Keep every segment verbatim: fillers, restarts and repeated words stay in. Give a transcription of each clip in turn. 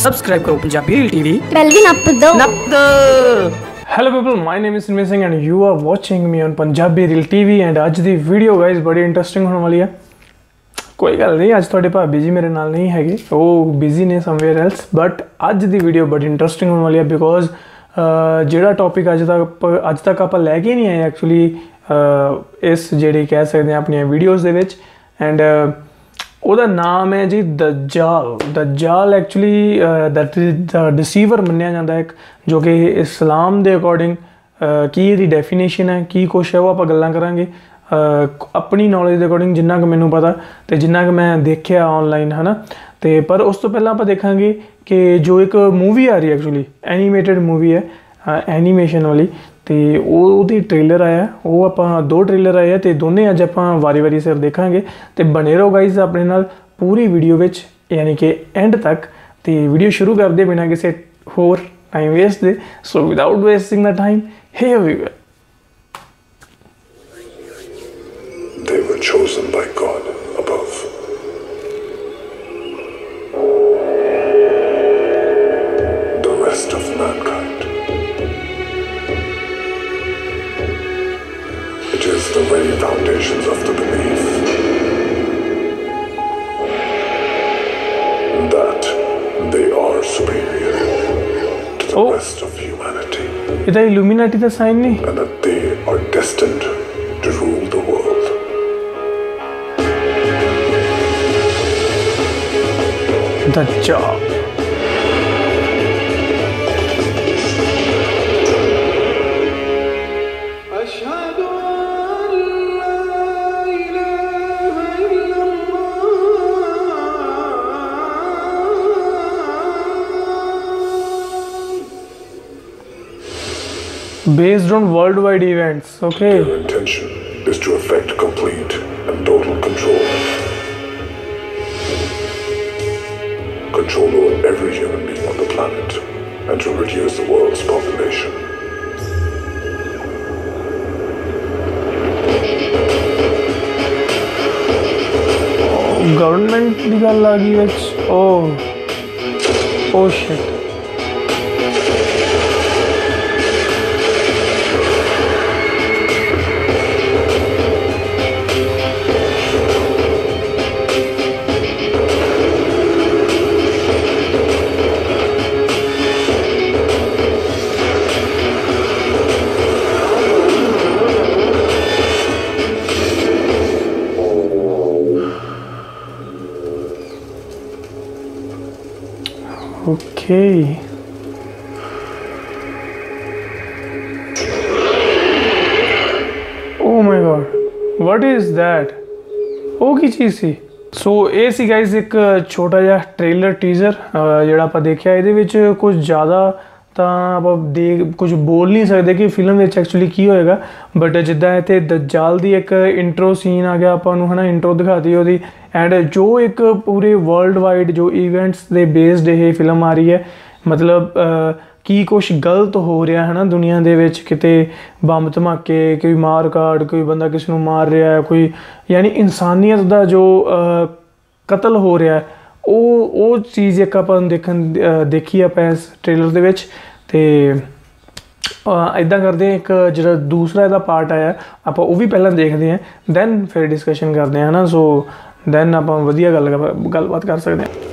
Subscribe करो Punjabi reel TV, bell भी नप दो नप दो। Hello people, my name is Simran Singh and you are watching me on Punjabi reel TV. And अज दी वीडियो गाइस बड़ी इंटरेस्टिंग होने वाली है। कोई गल नहीं, अज थोड़े भाभी जी मेरे नाल नहीं है, वो बिजी ने समवेयर एल्स, बट अज दी वीडियो बड़ी इंटरेस्टिंग होने वाली है बिकॉज ਜਿਹੜਾ टॉपिक अज तक अज तक आप लैके नहीं आए एक्चुअली इस ਜਿਹੜੀ कह सकते हैं अपनी वीडियोज़ ਦੇ ਵਿੱਚ। एंड ਉਹਦਾ नाम है जी दज्जाल। दज्जाल actually that is the deceiver मन्निया जाता है, जो कि इस्लाम के अकॉर्डिंग की ਇਹਦੀ डेफिनेशन है, की कुछ है वो आप गल्लां करांगे अपनी नॉलेज के अकॉर्डिंग, जिन्ना कि मैनू पता तो जिन्ना कि मैं देखिया ऑनलाइन है ना। तो पर उस तो पहला आप देखांगे कि जो एक मूवी आ रही है एक्चुअली एनीमेटेड मूवी है, एनीमेशन वाली, तो वो ट्रेलर आया, वो आप दो ट्रेलर आए तो दोनों अज आप वारी वारी सिर देखांगे। तो बने रहो गाइज अपने नाल पूरी वीडियो विच, यानी कि एंड तक। तो वीडियो शुरू करते बिना किसी होर टाइम वेस्ट दे, so without wasting the time, hey viewer. They were chosen by God above. The rest of mankind. It is the very foundations of the belief that they are superior to the Oh. rest of humanity, इधर illuminati का sign नहीं, and that they are destined to rule the world. दज्जाल। Based on worldwide events, okay. Their intention is to effect complete and total control. Control over every human being on the planet and to reduce the world's population. Government की गल आ गई विच, oh oh shit. Okay. Oh my god, what is that? ਉਹ ਕੀ ਚੀਜ਼ ਸੀ? ਸੋ ਇਹ ਸੀ ਗਾइस ਇੱਕ ਛੋਟਾ ਜਿਹਾ ਟ੍ਰੇਲਰ ਟੀਜ਼ਰ ਜਿਹੜਾ ਆਪਾਂ ਦੇਖਿਆ। ਇਹਦੇ ਵਿੱਚ ਕੁਝ ਜ਼ਿਆਦਾ ਤਾਂ ਆਪਾਂ ਦੇਖ ਕੁਝ ਬੋਲ ਨਹੀਂ ਸਕਦੇ ਕਿ ਫਿਲਮ ਵਿੱਚ ਐਕਚੁਅਲੀ ਕੀ ਹੋਏਗਾ, ਬਟ ਜਿੱਦਾਂ ਇੱਥੇ ਦज्जाल ਦੀ ਇੱਕ ਇੰਟਰੋ ਸੀਨ ਆ ਗਿਆ ਆਪਾਂ ਨੂੰ, ਹੈ ਨਾ, ਇੰਟਰੋ ਦਿਖਾਤੀ ਉਹਦੀ। ਐਂਡ ਜੋ ਇੱਕ ਪੂਰੇ ਵਰਲਡ ਵਾਈਡ ਜੋ ਇਵੈਂਟਸ ਦੇ ਬੇਸਡ ਇਹ ਫਿਲਮ ਆ ਰਹੀ ਹੈ, मतलब की कुछ गलत हो रहा है ना दुनिया दे विच, किते बंब धमाके, कोई मार काट, कोई बंदा किसी को मार रहा है, कोई यानी इंसानियत का जो कतल हो रहा है, वो वो चीज़ एक अपन देखन देखी आप इस ट्रेलर दे विच। ते इदा करते हैं, एक जो दूसरा इहदा पार्ट आया आप वो भी पहला देखते हैं, दैन फिर डिस्कशन करते हैं ना। सो दैन आप वधिया गल गलबात कर सकते हैं।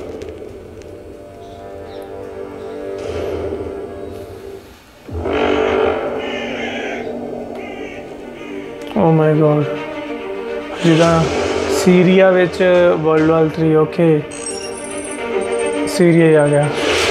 ओ माय गॉड, जिदा सीरिया विच world war three, okay Syria ही आ गया।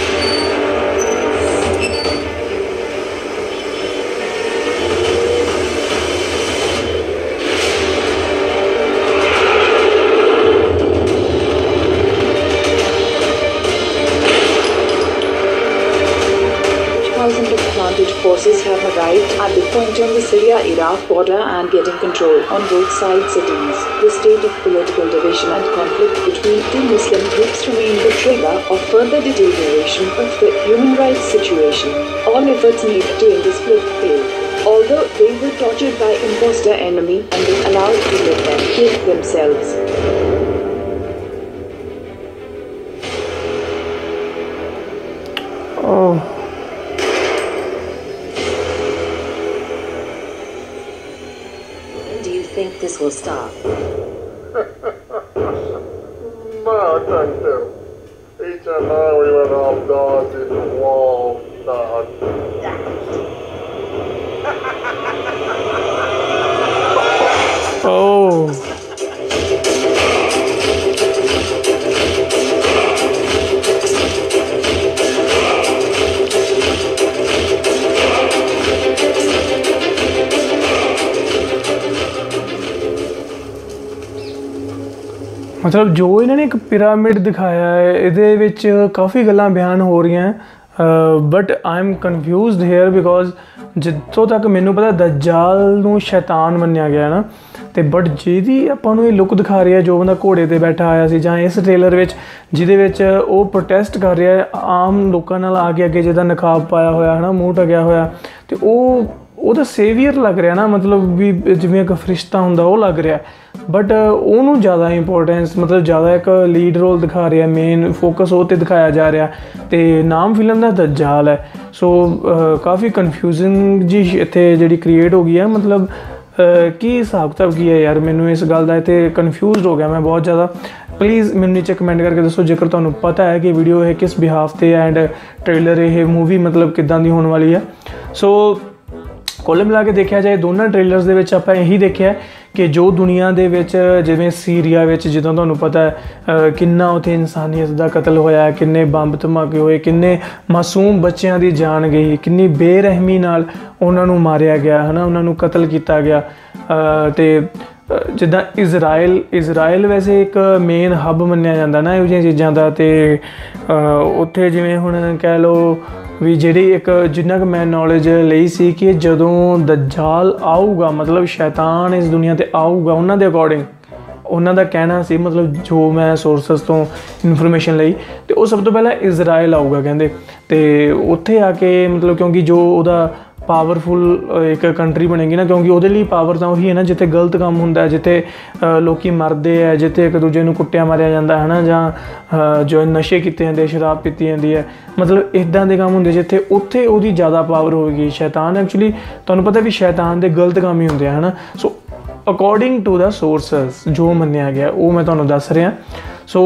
Forces have arrived at the point on the Syria-Iraq border and getting control on both sides cities. The state of political division and conflict between two Muslim groups remain the trigger of further deterioration of the human rights situation. All efforts made to end the split failed. Although they were tortured by imposter enemy and then allowed to let them kill themselves. think this will stop? Ma tanto. Each and every one of those in the wall. Oh. मतलब जो इन्होंने एक pyramid दिखाया है ਇਹਦੇ ਵਿੱਚ ਕਾफ़ी ਗੱਲਾਂ ਬਿਆਨ ਹੋ ਰਹੀਆਂ but I am confused here because ਜਿੱਥੋਂ ਤੱਕ ਮੈਨੂੰ ਪਤਾ ਦੱਜਾਲ ਨੂੰ ਸ਼ੈਤਾਨ ਮੰਨਿਆ ਗਿਆ ਨਾ ਤੇ ਬਟ ਜਿਹਦੀ ਆਪਾਂ ਨੂੰ ਇਹ ਲੁੱਕ ਦਿਖਾ ਰਿਹਾ ਜੋ ਬੰਦਾ ਘੋੜੇ ਤੇ ਬੈਠਾ ਆਇਆ ਸੀ ਜਾਂ ਇਸ ਟ੍ਰੇਲਰ ਵਿੱਚ ਜਿਹਦੇ ਵਿੱਚ ਉਹ ਪ੍ਰੋਟੈਸਟ ਕਰ ਰਿਹਾ ਆਮ ਲੋਕਾਂ ਨਾਲ ਆ ਕੇ ਅੱਗੇ ਜਿਹਦਾ ਨਕਾਬ ਪਾਇਆ ਹੋਇਆ ਹੈ ਨਾ ਮੂੰਹ ਢਕਿਆ ਹੋਇਆ ਤੇ ਉਹ ਉਹਦਾ ਸੇਵੀਅਰ ਲੱਗ ਰਿਹਾ ਨਾ ਮਤਲਬ ਵੀ ਜਿਵੇਂ ਇੱਕ ਫਰਿਸ਼ਤਾ ਹੁੰਦਾ ਉਹ ਲੱਗ ਰਿਹਾ ਬਟ ਉਹਨੂੰ ਜ਼ਿਆਦਾ ਇੰਪੋਰਟੈਂਸ ਮਤਲਬ ਜ਼ਿਆਦਾ ਇੱਕ ਲੀਡ ਰੋਲ ਦਿਖਾ ਰਿਹਾ ਮੇਨ ਫੋਕਸ ਉਹ 'ਤੇ ਦਿਖਾਇਆ ਜਾ ਰਿਹਾ ਅਤੇ ਨਾਮ ਫਿਲਮ ਦਾ ਦੱਜਾਲ ਹੈ ਸੋ ਕਾਫੀ ਕਨਫਿਊਜ਼ਨ ਜੀ ਇੱਥੇ ਜਿਹੜੀ ਕ੍ਰੀਏਟ ਹੋ ਗਈ ਹੈ ਮਤਲਬ ਕੀ ਹਿਸਾਬ ਕਿਤਾਬ ਕੀ ਹੈ ਯਾਰ ਮੈਨੂੰ ਇਸ ਗੱਲ ਦਾ ਇੱਥੇ ਕਨਫਿਊਜ਼ਡ ਹੋ ਗਿਆ ਮੈਂ ਬਹੁਤ ਜ਼ਿਆਦਾ ਪਲੀਜ਼ ਮੈਨੂੰ ਨੀਚੇ ਕਮੈਂਟ ਕਰਕੇ ਦੱਸੋ ਜੇਕਰ ਤੁਹਾਨੂੰ ਪਤਾ ਹੈ ਕਿ ਵੀਡੀਓ ਇਹ ਕਿਸ ਬਿਹਾਫ 'ਤੇ ਐਂਡ ਟ੍ਰੇਲਰ ਇਹ ਮੂਵੀ ਮਤਲਬ ਕਿੱਦਾਂ ਦੀ ਹੋਣ ਵਾਲੀ ਹੈ ਸੋ ਕੁੱਲ ਮਿਲਾ ਕੇ ਦੇਖਿਆ ਜਾਏ ਦੋਨਾਂ ਟ੍ਰੇਲਰਸ ਦੇ ਵਿੱਚ ਆਪਾਂ ਇਹੀ ਦੇਖਿਆ ਕਿ ਜੋ ਦੁਨੀਆ ਦੇ ਵਿੱਚ ਜਿਵੇਂ ਸੀਰੀਆ ਵਿੱਚ ਜਿੱਦਾਂ ਤੁਹਾਨੂੰ ਪਤਾ ਹੈ ਕਿੰਨਾ ਉੱਥੇ ਇਨਸਾਨੀਅਤ ਦਾ ਕਤਲ ਹੋਇਆ ਕਿੰਨੇ ਬੰਬ ਧਮਾਕੇ ਹੋਏ ਕਿੰਨੇ ਮਾਸੂਮ ਬੱਚਿਆਂ ਦੀ ਜਾਨ ਗਈ ਕਿੰਨੀ ਬੇਰਹਿਮੀ ਨਾਲ ਉਹਨਾਂ ਨੂੰ ਮਾਰਿਆ ਗਿਆ ਹੈ ਨਾ ਉਹਨਾਂ ਨੂੰ ਕਤਲ ਕੀਤਾ ਗਿਆ ਅਤੇ ਜਿੱਦਾਂ ਇਜ਼ਰਾਈਲ ਇਜ਼ਰਾਈਲ ਵੈਸੇ ਇੱਕ ਮੇਨ ਹੱਬ ਮੰਨਿਆ ਜਾਂਦਾ ਨਾ ਇਹੋ ਜਿਹੀਆਂ ਚੀਜ਼ਾਂ ਦਾ ਅਤੇ ਉੱਥੇ ਜਿਵੇਂ ਹੁਣ ਕਹਿ ਲਓ ਵੀ ਜਿਹੜੀ ਇੱਕ ਜਿੰਨਾ ਕੁ ਮੈਂ ਨੌਲੇਜ ਲਈ ਸੀ ਕਿ ਜਦੋਂ ਦੱਜਾਲ ਆਊਗਾ ਮਤਲਬ ਸ਼ੈਤਾਨ ਇਸ ਦੁਨੀਆ 'ਤੇ ਆਊਗਾ ਉਹਨਾਂ ਦੇ ਅਕੋਰਡਿੰਗ ਉਹਨਾਂ ਦਾ ਕਹਿਣਾ ਸੀ ਮਤਲਬ ਜੋ ਮੈਂ ਸੋਰਸਸ ਤੋਂ ਇਨਫੋਰਮੇਸ਼ਨ ਲਈ ਅਤੇ ਉਹ ਸਭ ਤੋਂ ਪਹਿਲਾਂ ਇਜ਼ਰਾਈਲ ਆਊਗਾ ਕਹਿੰਦੇ ਅਤੇ ਉੱਥੇ ਆ ਕੇ ਮਤਲਬ ਕਿਉਂਕਿ ਜੋ ਉਹਦਾ ਪਾਵਰਫੁਲ ਇੱਕ ਕੰਟਰੀ ਬਣੇਗੀ ਨਾ ਕਿਉਂਕਿ ਉਹਦੇ ਲਈ ਪਾਵਰ ਤਾਂ ਉਹੀ ਹੈ ਨਾ ਜਿੱਥੇ ਗਲਤ ਕੰਮ ਹੁੰਦਾ ਜਿੱਥੇ ਲੋਕ ਮਰਦੇ ਹੈ ਜਿੱਥੇ ਇੱਕ ਦੂਜੇ ਨੂੰ ਕੁੱਟਿਆ ਮਾਰਿਆ ਜਾਂਦਾ ਹੈ ਨਾ ਜਾਂ ਜੋ ਨਸ਼ੇ ਕੀਤੇ ਜਾਂਦੇ ਸ਼ਰਾਬ ਪੀਤੀ ਜਾਂਦੀ ਹੈ ਮਤਲਬ ਇੱਦਾਂ ਦੇ ਕੰਮ ਹੁੰਦੇ ਜਿੱਥੇ ਉੱਥੇ ਉਹਦੀ ਜ਼ਿਆਦਾ ਪਾਵਰ ਹੋਵੇਗੀ ਸ਼ੈਤਾਨ ਐਕਚੁਅਲੀ ਤੁਹਾਨੂੰ ਪਤਾ ਵੀ ਸ਼ੈਤਾਨ ਦੇ ਗਲਤ ਕੰਮ ਹੀ ਹੁੰਦੇ ਆ ਹੈ ਨਾ so according to the sources ਜੋ ਮੰਨਿਆ ਗਿਆ ਉਹ ਮੈਂ ਤੁਹਾਨੂੰ ਦੱਸ ਰਿਹਾ ਸੋ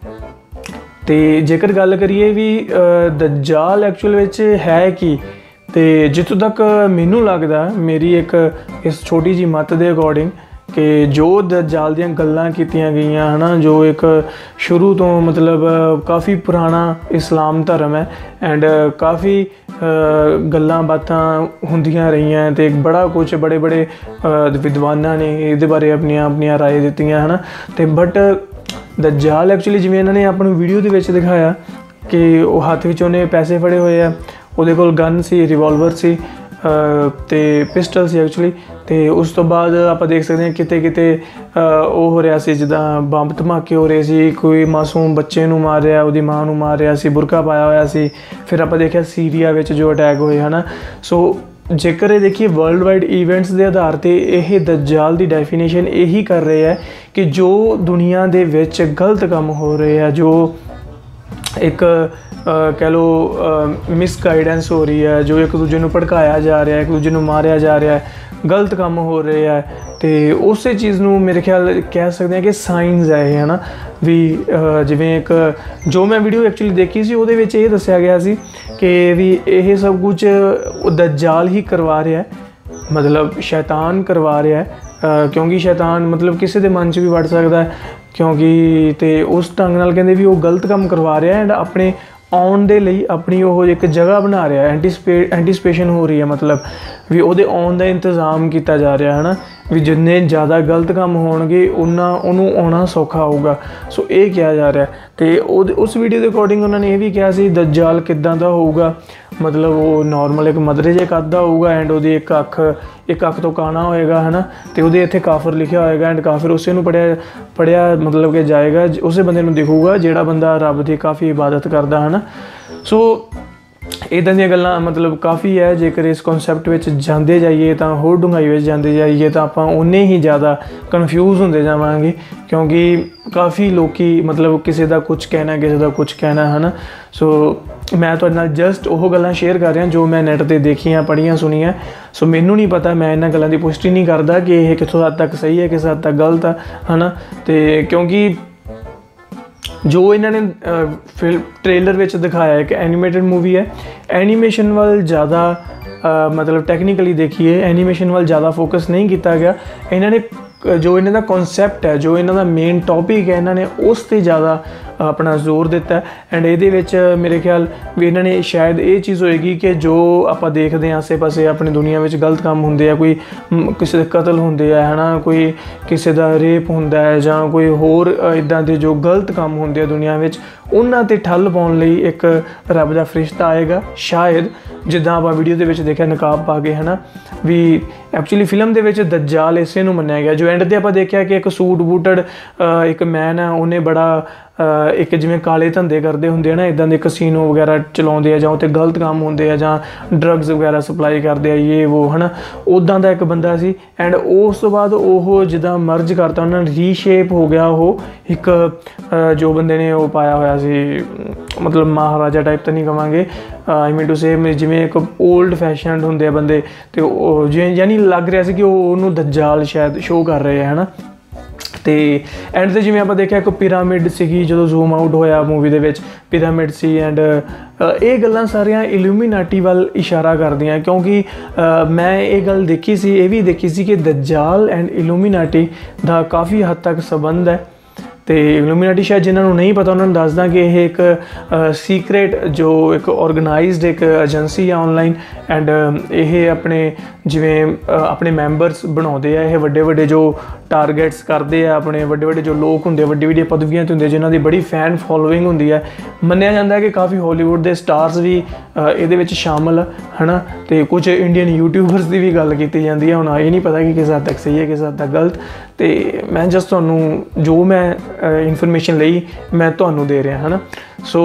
ਅਤੇ ਜੇਕਰ ਗੱਲ ਕਰੀਏ ਵੀ ਦੱਜਾਲ ਐਕਚੁਅਲ ਵਿੱਚ ਹੈ ਕੀ ਅਤੇ ਜਿੱਥੋਂ ਤੱਕ ਮੈਨੂੰ ਲੱਗਦਾ ਮੇਰੀ ਇੱਕ ਇਸ ਛੋਟੀ ਜਿਹੀ ਮੱਤ ਦੇ ਅਕੋਰਡਿੰਗ ਕਿ ਜੋ ਦੱਜਾਲ ਦੀਆਂ ਗੱਲਾਂ ਕੀਤੀਆਂ ਗਈਆਂ ਹੈ ਨਾ ਜੋ ਇੱਕ ਸ਼ੁਰੂ ਤੋਂ ਮਤਲਬ ਕਾਫੀ ਪੁਰਾਣਾ ਇਸਲਾਮ ਧਰਮ ਹੈ ਐਂਡ ਕਾਫੀ ਗੱਲਾਂ ਬਾਤਾਂ ਹੁੰਦੀਆਂ ਰਹੀਆਂ ਅਤੇ ਬੜਾ ਕੁਛ ਬੜੇ ਬੜੇ ਵਿਦਵਾਨਾਂ ਨੇ ਇਹਦੇ ਬਾਰੇ ਆਪਣੀਆਂ ਆਪਣੀਆਂ ਰਾਏ ਦਿੱਤੀਆਂ ਹੈ ਨਾ ਅਤੇ ਬਟ ਦੱਜਾਲ ਐਕਚੁਅਲੀ ਜਿਵੇਂ ਇਹਨਾਂ ਨੇ ਆਪਾਂ ਨੂੰ ਵੀਡੀਓ ਦੇ ਵਿੱਚ ਦਿਖਾਇਆ ਕਿ ਉਹ ਹੱਥ ਵਿੱਚ ਉਹਨੇ ਪੈਸੇ ਫੜੇ ਹੋਏ ਆ ਉਹਦੇ ਕੋਲ ਗਨ ਸੀ ਰਿਵੋਲਵਰ ਸੀ ਅਤੇ ਪਿਸਟਲ ਸੀ ਐਕਚੁਅਲੀ ਅਤੇ ਉਸ ਤੋਂ ਬਾਅਦ ਆਪਾਂ ਦੇਖ ਸਕਦੇ ਹਾਂ ਕਿਤੇ ਕਿਤੇ ਉਹ ਹੋ ਰਿਹਾ ਸੀ ਜਿੱਦਾਂ ਬੰਬ ਧਮਾਕੇ ਹੋ ਰਹੇ ਸੀ ਕੋਈ ਮਾਸੂਮ ਬੱਚੇ ਨੂੰ ਮਾਰ ਰਿਹਾ ਉਹਦੀ ਮਾਂ ਨੂੰ ਮਾਰ ਰਿਹਾ ਸੀ ਬੁਰਕਾ ਪਾਇਆ ਹੋਇਆ ਸੀ ਫਿਰ ਆਪਾਂ ਦੇਖਿਆ ਸੀਰੀਆ ਵਿੱਚ ਜੋ ਅਟੈਕ ਹੋਏ ਹੈ ਨਾ ਸੋ ਜੇਕਰ ਇਹ ਦੇਖੀਏ ਵਰਲਡ ਵਾਈਡ ਈਵੈਂਟਸ ਦੇ ਆਧਾਰ 'ਤੇ ਇਹ ਦੱਜਾਲ ਦੀ ਡੈਫੀਨੇਸ਼ਨ ਇਹੀ ਕਰ ਰਹੇ ਹੈ ਕਿ ਜੋ ਦੁਨੀਆ ਦੇ ਵਿੱਚ ਗਲਤ ਕੰਮ ਹੋ ਰਹੇ ਆ ਜੋ ਇੱਕ ਕਹਿ ਲਓ ਮਿਸਗਾਈਡੈਂਸ ਹੋ ਰਹੀ ਹੈ ਜੋ ਇੱਕ ਦੂਜੇ ਨੂੰ ਭੜਕਾਇਆ ਜਾ ਰਿਹਾ ਇੱਕ ਦੂਜੇ ਨੂੰ ਮਾਰਿਆ ਜਾ ਰਿਹਾ ਗਲਤ ਕੰਮ ਹੋ ਰਹੇ ਹੈ ਅਤੇ ਉਸੇ ਚੀਜ਼ ਨੂੰ ਮੇਰੇ ਖਿਆਲ ਕਹਿ ਸਕਦੇ ਹਾਂ ਕਿ ਸਾਇੰਸ ਹੈ ਇਹ ਹੈ ਨਾ ਵੀ ਜਿਵੇਂ ਇੱਕ ਜੋ ਮੈਂ ਵੀਡੀਓ ਐਕਚੁਅਲੀ ਦੇਖੀ ਸੀ ਉਹਦੇ ਵਿੱਚ ਇਹ ਦੱਸਿਆ ਗਿਆ ਸੀ ਕਿ ਵੀ ਇਹ ਸਭ ਕੁਝ ਦੱਜਾਲ ਹੀ ਕਰਵਾ ਰਿਹਾ ਮਤਲਬ ਸ਼ੈਤਾਨ ਕਰਵਾ ਰਿਹਾ ਕਿਉਂਕਿ ਸ਼ੈਤਾਨ ਮਤਲਬ ਕਿਸੇ ਦੇ ਮਨ 'ਚ ਵੀ ਵੜ ਸਕਦਾ ਹੈ ਕਿਉਂਕਿ ਅਤੇ ਉਸ ਢੰਗ ਨਾਲ ਕਹਿੰਦੇ ਵੀ ਉਹ ਗਲਤ ਕੰਮ ਕਰਵਾ ਰਿਹਾ ਐਂਡ ਆਪਣੇ ਆਉਣ ਦੇ ਲਈ ਆਪਣੀ ਉਹ ਇੱਕ ਜਗ੍ਹਾ ਬਣਾ ਰਿਹਾ ਐਂਟੀਸਪੇ ਐਂਟੀਸਪੇਸ਼ਨ ਹੋ ਰਹੀ ਹੈ ਮਤਲਬ ਵੀ ਉਹਦੇ ਆਉਣ ਦਾ ਇੰਤਜ਼ਾਮ ਕੀਤਾ ਜਾ ਰਿਹਾ ਹੈ ਨਾ ਵੀ ਜਿੰਨੇ ਜ਼ਿਆਦਾ ਗਲਤ ਕੰਮ ਹੋਣਗੇ ਉਨਾ ਉਹਨੂੰ ਆਉਣਾ ਸੌਖਾ ਹੋਊਗਾ ਸੋ ਇਹ ਕਿਹਾ ਜਾ ਰਿਹਾ ਅਤੇ ਉਹ ਉਸ ਵੀਡੀਓ ਦੇ ਅਕੋਰਡਿੰਗ ਉਹਨਾਂ ਨੇ ਇਹ ਵੀ ਕਿਹਾ ਸੀ ਦੱਜਾਲ ਕਿੱਦਾਂ ਦਾ ਹੋਊਗਾ ਮਤਲਬ ਉਹ ਨੋਰਮਲ ਇੱਕ ਮਧਰੇ ਜਿਹੇ ਕੱਦ ਦਾ ਹੋਊਗਾ ਐਂਡ ਉਹਦੀ ਇੱਕ ਅੱਖ ਇੱਕ ਅੱਖ ਤੋਂ ਕਾਣਾ ਹੋਏਗਾ ਹੈ ਨਾ ਅਤੇ ਉਹਦੇ ਇੱਥੇ ਕਾਫਰ ਲਿਖਿਆ ਹੋਏਗਾ ਐਂਡ ਕਾਫਰ ਉਸੇ ਨੂੰ ਪੜ੍ਹਿਆ ਪੜ੍ਹਿਆ ਮਤਲਬ ਕਿ ਜਾਏਗਾ ਉਸੇ ਬੰਦੇ ਨੂੰ ਦਿਖੂਗਾ ਜਿਹੜਾ ਬੰਦਾ ਰੱਬ ਦੀ ਕਾਫੀ ਇਬਾਦਤ ਕਰਦਾ ਹੈ ਨਾ ਸੋ इदां ਦੀਆਂ ਗੱਲਾਂ मतलब काफ़ी है। जेकर इस कॉन्सैप्ट ਵਿੱਚ ਜਾਂਦੇ ਜਾਈਏ ਤਾਂ ਹੋਰ ਡੂੰਘਾਈ ਵਿੱਚ ਜਾਂਦੇ ਜਾਈਏ ਤਾਂ ਆਪਾਂ ਉਨੇ ਹੀ ज़्यादा कन्फ्यूज़ ਹੁੰਦੇ ਜਾਵਾਂਗੇ, क्योंकि काफ़ी लोग मतलब किसी का कुछ कहना किसी का कुछ कहना है ना। सो मैं तुहाडे नाल जस्ट वो गल्लां शेयर कर रहा जो मैं नैट ते देखियां पढ़ियां सुनियां। सो मैनू नहीं पता, मैं इन्हां गल्लां दी पुष्टि नहीं करता कि यह कितों हद तक सही है किस हद तक गलत है ना। तो क्योंकि जो इन्होंने फिल्म ट्रेलर में दिखाया एक एनीमेटेड मूवी है, एनीमेशन वाल ज़्यादा मतलब टैक्नीकली देखिए एनीमेशन वाल ज़्यादा फोकस नहीं किया गया। इन्होंने जो इन्हों का कॉन्सैप्ट है, जो इन्हों का मेन टॉपिक है, इन्होंने उस ते ज़्यादा अपना जोर दिता है। एंड ये मेरे ख्याल भी इन्होंने शायद ये चीज़ होएगी कि जो आप देखते हैं आसे पासे अपनी दुनिया में गलत काम होंगे है, कोई किसी के कतल होंगे है ना, कोई किसी का रेप होंदा है जां कोई होर इदां दे जो गलत काम होंगे दुनिया में, उन्हां ते ठल पाउण लई एक रब दा फरिश्ता आएगा शायद, जिद्दां आपां वीडियो दे विच देखिया नकाब पा के है ना। भी एक्चुअली फिल्म दे विच दज्जाल इसे नूं मन्निया गया। जो एंड ते आपां देखिया कि एक सूट बूटड एक मैन है, उन्हें बड़ा एक जिवें काले धंधे करते होंगे ना, इदां दे कसीनो वगैरह चलाउंदे आ जां उत्ते गलत काम होंगे आ जां ड्रग्स वगैरह सप्लाई करते आ ये वो है ना, उदां दा एक बंदा सी। एंड उस तो बाद वो जिद्दां मर्ज करता उन्होंने रीशेप हो गया वो एक जो बंदे ने वो पाया होया सी मतलब महाराजा टाइप तो नहीं कहांगे, आई मीन टू से जिवें एक ओल्ड फैशन होंगे बंदे, तो जिवें यानी लग रहा है कि वो दज्जाल शायद शो कर रहे हैं है ना। तो एंड ते जिवें आपां देखिया एक पिरामिड सी जो जूम आउट होया मूवी दे विच पिरामिड सी। एंड ये गल्लां सारियां इल्यूमिनाटी वाल इशारा करदियां, क्योंकि uh, मैं ये गल देखी सी, ये भी देखी सी कि दज्जाल एंड इल्यूमिनाटी दा काफ़ी हद तक संबंध है। तो इल्यूमिनाटी शायद जिन्होंने नहीं पता उन्होंने दसदा कि यह एक सीक्रेट जो एक ऑर्गेनाइज्ड एक एजेंसी है ऑनलाइन। एंड ये अपने जिवें अपने मैंबरस बनाते हैं, ये वड्डे वड्डे जो टारगेट्स करते हैं, अपने वड्डे वड्डे जो लोग होंगे वड्डी वड्डी पदवियां होंगे जिन्हों की बड़ी फैन फॉलोइंग होंगी है। मन्निया जाता है कि काफ़ी हॉलीवुड के स्टार्स भी ये शामिल है ना। तो कुछ इंडियन यूट्यूबर्स की भी गल की जाती है। हुण ये नहीं पता कि किस हद तक सही है किस हद तक गलत। तो मैं जस्ट तुहानूं जो मैं इनफॉर्मेशन लई मैं तुहानूं दे रहा है ना। सो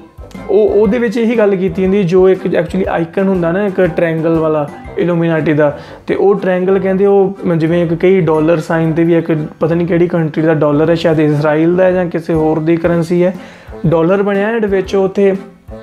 वो यही गल की जाती जो एक एक्चुअली आइकन होंदा ना एक ट्रैंगल वाला इल्यूमिनाटी का, तो वो ट्रैंगल कहते वो जिवें एक कई डॉलर साइन ते भी एक पता नहीं किहड़ी कंट्री का डॉलर है, शायद इसराइल का या किसी होर दी करंसी है, डॉलर बनया एंड विच उत्थे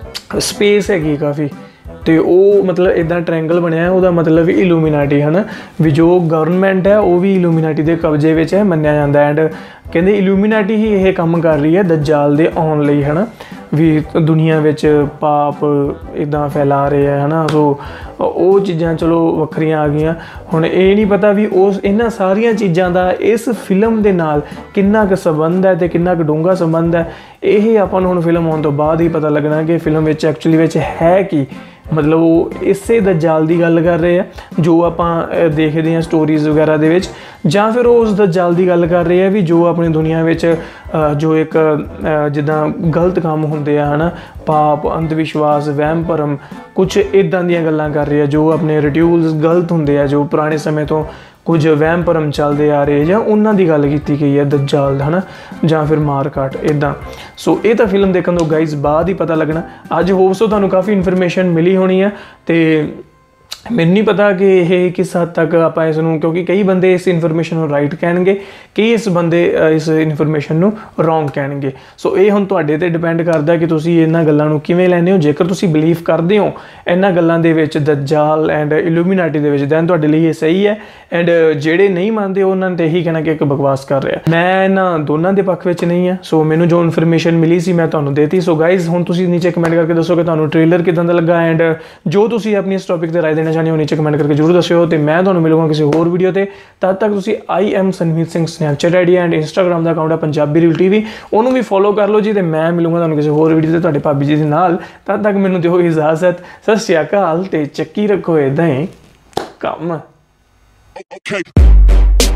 स्पेस हैगी काफ़ी। तो वो मतलब इदा ट्रैंगल बनया वह मतलब भी इल्यूमिनाटी है ना, भी जो गवर्नमेंट है वो भी इल्यूमिनाटी के कब्जे में है मन्निया जाता है। एंड कहते इल्यूमिनाटी ही ये काम कर रही है दज्जाल दे आउण लई है ना, भी दुनिया विच पाप इदा फैला रहे है ना। सो वो चीज़ां चलो वक्रियां आ गई। हुण ये नहीं पता भी उस इन्हां सारियां चीज़ां दा इस फिल्म दे नाल किन्ना क संबंध है तो किन्ना क डूंगा संबंध है, यही आपां नूं हुण फिल्म आउण तो बाद ही पता लगना कि फिल्म विच एक्चुअली विच है कि मतलब वो इसे दज्जाल की गल कर रहे हैं जो आप देखते हैं स्टोरीज़ वगैरह दे विच, जां फिर उस दज्जाल की गल कर रहे हैं भी जो अपनी दुनिया में जो एक जिद्दां गलत काम होंगे है ना, पाप अंधविश्वास वहम भरम कुछ इदां दियां गल्लां कर रहे हैं जो अपने रिट्यूल्स गलत होंगे है, जो पुराने समय तो कुछ वहम भरम चलते आ रहे जां उन्हां दी गल की गई है दज्जाल है ना, जां फिर मारकाट इदां। सो ये तो फिल्म देखने तो गाइज बाद ही पता लगना। अज होप्स तो तुहानूं काफ़ी इन्फॉर्मेशन मिली होनी है। तो मैनूं नहीं पता कि यह किस हद तक आप इसनूं, क्योंकि कई बंदे इस इन्फॉर्मेशन को राइट कहेंगे, कई इस बंदे इस इन्फॉर्मेशन को रॉन्ग कहेंगे। सो ये हुण तुहाडे ते डिपेंड करदा कि तुसीं इन्हां गल्लां नूं किवें लैंदे हो। जेकर तुसीं बिलीव करदे हो इन्हां गल्लां दे विच दज्जाल एंड इल्यूमिनाटी दे विच, दैन तुहाडे लई ये सही है। एंड जिहड़े नहीं मानते उन्हां ने यही कहना कि एक बकवास कर रहा है। मैं इन्हां दोनों के पक्ष विच नहीं है। सो मैनूं जो इन्फॉर्मेशन मिली सी मैं तुहानूं देती। सो गाइज हुण तुसीं नीचे कमेंट करके दसो कि तुहानूं ट्रेलर किदां दा लगा, एंड जो तुसीं अपनी इस टॉपिक ते राय देना चाहते हो नीचे कमेंट करके जरूर दस्यो। तो मैं तुहानूं मिलूंगा किसी होर वीडियो ते। तद तक तुसीं I am Sanmeet Singh Snapchat ID and Instagram का अकाउंट है पंजाबी रील टीवी, उन्होंने भी फॉलो कर लो जी। तो मैं मिलूंगा तुहानूं किसी होर वीडियो ते तुहाडे भाभी जी दे नाल। तद तक मैनूं दिओ इजाजत। सत श्री अकाल ते चक्की रखो इदां ही काम। Okay.